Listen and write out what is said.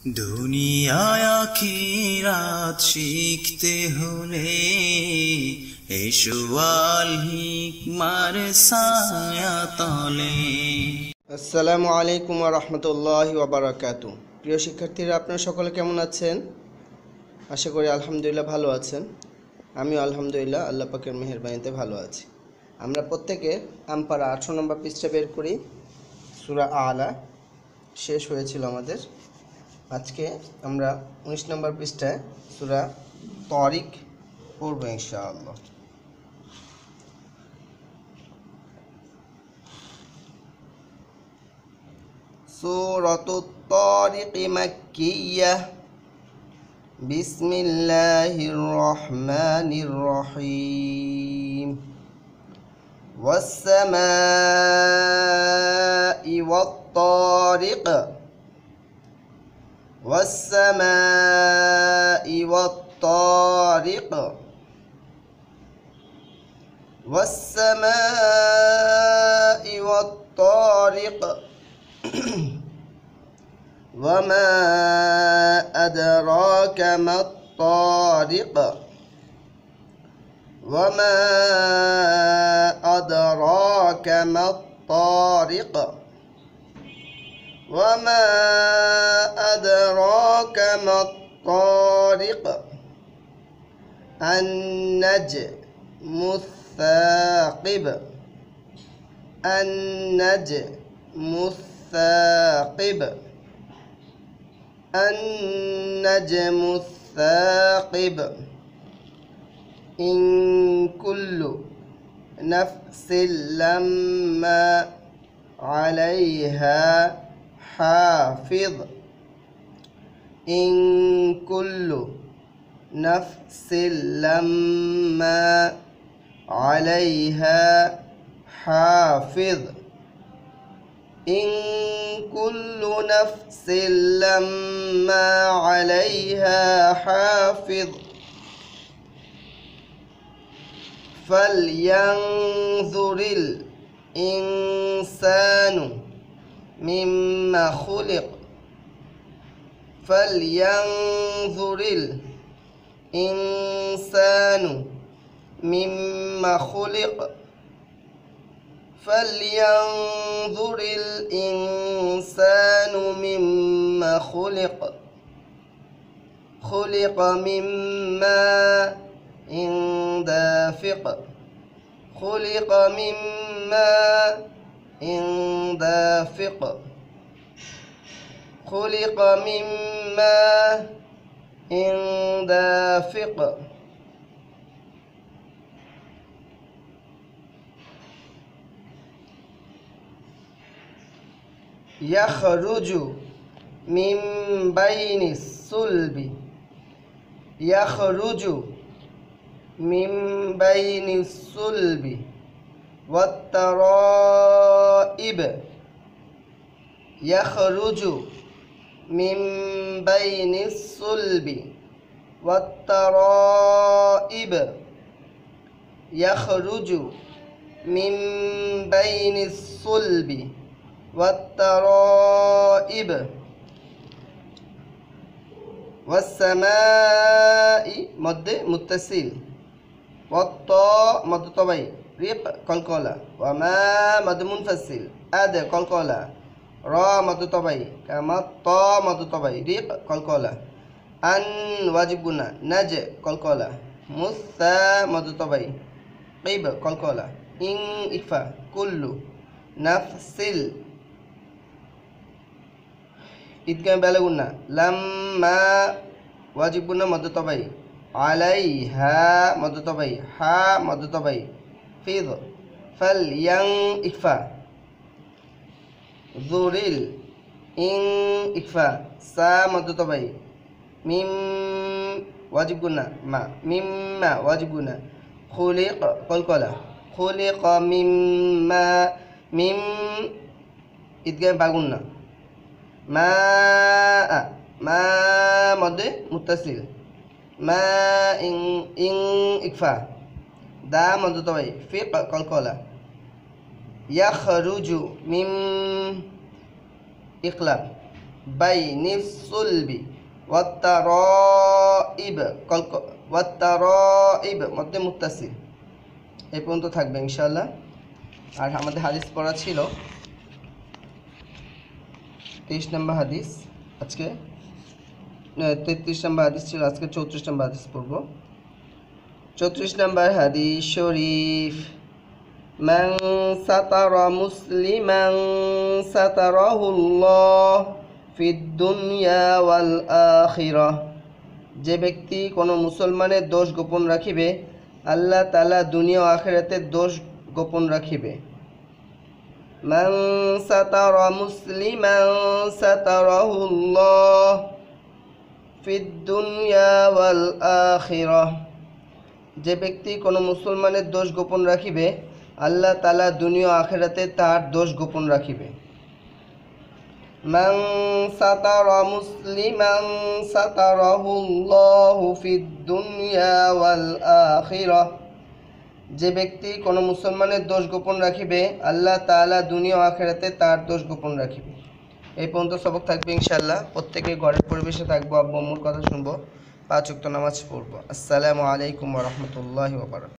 দুনিয়ায় আখিরাত শিখতে হলে এসো আল হিকমার ছায়াতলে। আসসালামু আলাইকুম ওয়া রাহমাতুল্লাহি ওয়া বারাকাতুহু। প্রিয় শিক্ষার্থীরা, আপনারা সকলে কেমন আছেন? আশা করি আলহামদুলিল্লাহ ভালো আছেন। আমিও আলহামদুলিল্লাহ আল্লাহ পাকের মেহেরবানিতে ভালো আছি। আমরা প্রত্যেকে আম্পারা 18 নম্বর পৃষ্ঠা বের করি। সূরা আলা শেষ হয়েছিল আমাদের। আজকে আমরা 19 নম্বর পৃষ্ঠায় সূরা তারিক পড়ব ইনশাআল্লাহ। সূরাতুত তারিক মাক্কিয়াহ। বিসমিল্লাহির রহমানির রহিম। ওয়াস-সামাই ওয়াত-তারিক। ওয়াস-সামাই ওয়াত-তারিক। ওয়াস-সামাই ওয়াত-তারিক। وما أدراك ما الطارق. وما أدراك ما الطارق. وما أدراك ما الطارق. النجم الثاقب. النجم الثاقب. النجم الثاقب. إن كل نفس لما عليها حافظ. إن كل نفس لما عليها حافظ. إن كل نفس لما عليها حافظ. فلينظر الإنسان مما خلق. فلينظر الإنسان مما خلق. فلينظر الإنسان مما خلق. خلق من ماء دافق. خلق من ماء دافق. خلق من ماء دافق. يخرج من بين الصلب. يخرج من بين الصلب والترائب. يخرج من بين الصلب والترائب. يخرج من بين الصلب والترائب. والسماء مد متصل. والطاء مد طبيعي ريق قلقلة. وما مد منفصل أد قلقلة. را مد طبيعي كما الطاء مد طبيعي ريق قلقلة. أن واجبنا نج قلقلة. مثا مد طبيعي قيب قلقلة. إن إخفاء كل نفسل ইদগাম বালাগুন্না। লাম্মা ওয়াজিবুন্না মদ তবাই। আলাইহা মদ তবাই। হা মদ তবাই। ফিদ ফালয়াং ইকফা। যুরিল ইং ইকফা। সা মদ তবাই। মিম ওয়াজিবুন্না মা। মিম্মা ওয়াজিবুন্না। খুলিক কলকলা। খুলিক মিম্মা। মিম ইদগাম বাগুন্না। মা মা মদে মুত্তাসিল। মা ইং ইং ইকফা। দা মদ তবাই। ফিক কলকলা। ইয়াখরুজু মিম ইকলাব বাইনিস সুলবি ওয়াত্তারাইব ওয়াত্তারাইব মধ্যে মুত্তাসিল। এই পর্যন্ত থাকবে ইনশাআল্লাহ। আর আমাদের হাদিস পড়া ছিল 23 নম্বর হাদিস, আজকে 33 নম্বর হাদিস ছিল, আজকে 34 নম্বর হাদিস পড়ব। 34 নম্বর হাদিস শরীফ, মান সাতারা মুসলিমান সাতারাহুল্লাহ ফিদ দুনিয়া ওয়াল আখিরাহ। যে ব্যক্তি কোনো মুসলমানের দোষ গোপন রাখিবে, আল্লাহ তাআলা দুনিয়া ও আখিরাতে দোষ গোপন রাখিবে। মান সাতারা মুসলিমান সাতারাহুল্লাহ ফিদ দুনিয়া ওয়াল আখিরাহ। যে ব্যক্তি কোনো মুসলমানের দোষ গোপন রাখিবে, আল্লাহ তাআলা দুনিয়া ও আখিরাতে তার দোষ গোপন রাখিবে। মান সাতারা মুসলিমান সাতারাহুল্লাহু ফিদ দুনিয়া ওয়াল আখিরাহ। যে ব্যক্তি কোনো মুসলমানের দোষ গোপন রাখিবে, আল্লাহ তাআলা দুনিয়া ও আখিরাতে তার দোষ গোপন রাখিবে। এই পর্যন্ত সবক থাকবে ইনশাআল্লাহ। প্রত্যেকে ঘরের পরিবেশে থাকবো, আব্বু আম্মুর কথা শুনবো, 5 ওয়াক্ত নামাজ পড়বো। আসসালামু আলাইকুম ওয়া রাহমাতুল্লাহি ওয়া বারাকাতুহু।